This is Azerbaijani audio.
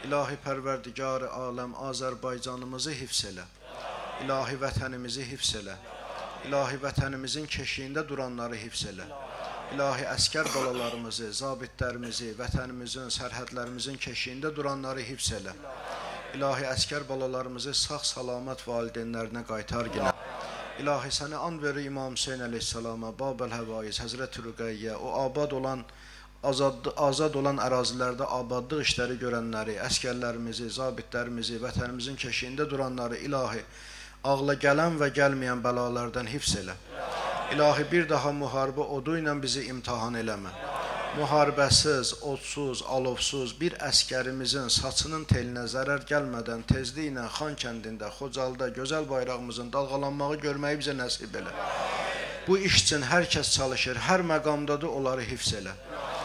İlahi Pərverdigar-ı aləm Azərbaycanımızı hifz elə. İlahi vətənimizi hifz elə. İlahi vətənimizin keşiyində duranları hifz elə. İlahi əskər balalarımızı, zabitlərimizi, vətənimizin, sərhədlərimizin keşiyində duranları hifz elə. İlahi əskər balalarımızı sağ-salamat valideynlərinə qaytar ginə. İlahi sənə and verir İmam Hüseyin əleyhissalama, Babel-Həvaiz, Həzrət-i Rüqəyyə, o azad olan ərazilərdə abadlıq işləri görənləri, əskərlərimizi, zabitlərimizi, vətənimizin keşiyində duranları ilahi ağla gələn və gəlməyən bəlalardan hifz elə. İlahi bir daha müharibə odu ilə bizi imtihan eləmə. Müharibəsiz, odsuz, alovsuz bir əskərimizin saçının telinə zərər gəlmədən tezliklə Xan kəndində, Xocalda gözəl bayrağımızın dalğalanmağı görməyi bizə nəsib elə. Bu iş üçün hər kəs çalışır, hər məqamdadır onları hifz elə.